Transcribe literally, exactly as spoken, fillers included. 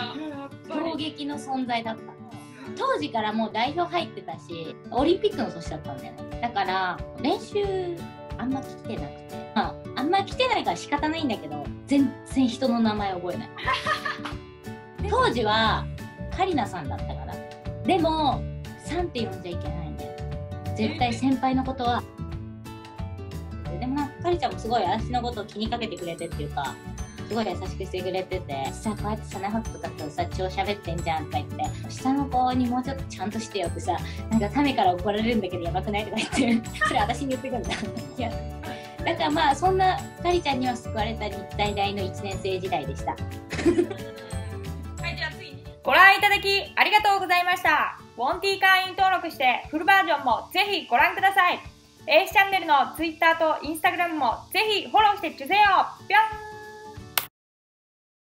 衝撃の存在だった。当時からもう代表入ってたし、オリンピックの年だったんだよね。だから練習あんま来てなくて、まあ、あんま来てないから仕方ないんだけど、全然人の名前覚えない。当時はカリナさんだったから。でもさんって呼んじゃいけないんだよ。絶対先輩のことは。でもなんかカリちゃんもすごい私のことを気にかけてくれてっていうか、すごい優しくしてくれてて、さあこうやってサナホとかとさ超喋ってんじゃんとか言って、下の子にもうちょっとちゃんとしてよってさ、なんかタメから怒られるんだけどやばくないとか言ってそれ私に言ってくるんだ。いやだからまあそんなカリちゃんには救われた日体大のいちねん生時代でした。はい、 じゃあ次にご覧いただきありがとうございました。ウォンティ会員登録してフルバージョンもぜひご覧ください。エースチャンネルの ツイッター と インスタグラム もぜひフォローしてちゅせよ。ぴょん。